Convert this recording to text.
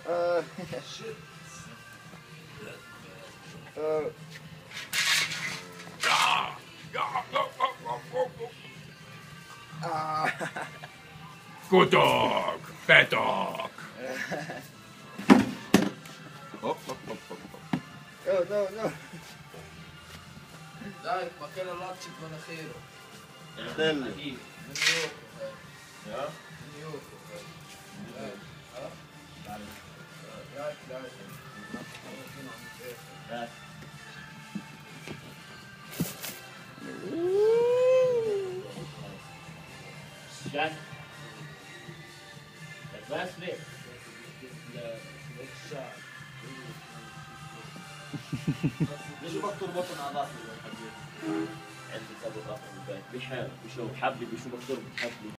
Shit. Good dog, bad dog. No. لا مكان اللطش بمناخيره. احتل. Jack. That's last name. ليش بكتر بطن اعضاء عندي ضابط رقم البيت بيحب بشوف حبي بشوف بكتر بتحبني